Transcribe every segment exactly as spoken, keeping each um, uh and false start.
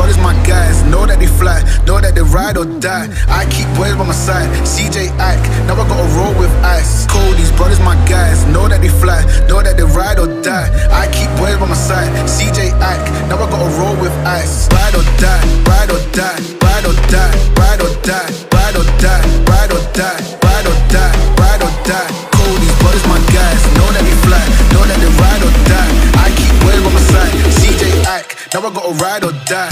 brothers my guys, know that they fly, know that they ride or die. I keep boys by my side, C J Ike, now I gotta roll with ice. Cold, these brothers my guys, know that they fly, know that they ride or die. I keep boys by my side, C J Ike, now I gotta roll with ice. Ride or die, ride or die, ride or die, ride or die, ride or die, ride or die, ride or die, ride or die. Cold, these brothers my guys, know that they fly, know that they ride or die. I keep boys by my side, C J Ike, now I gotta ride or die.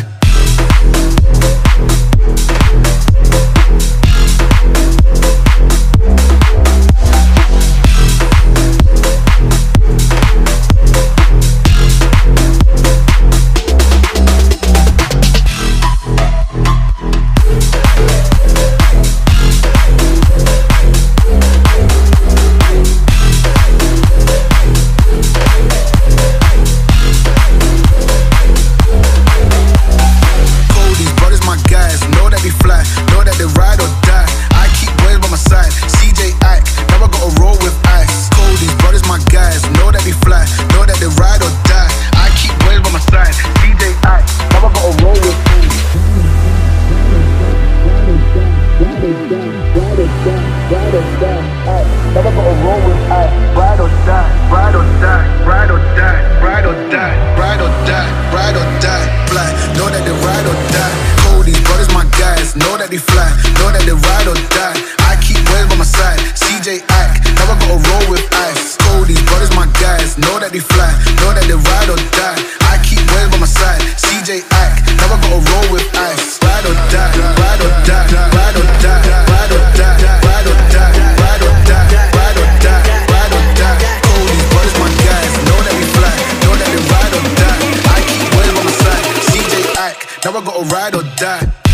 Now I gotta ride or die.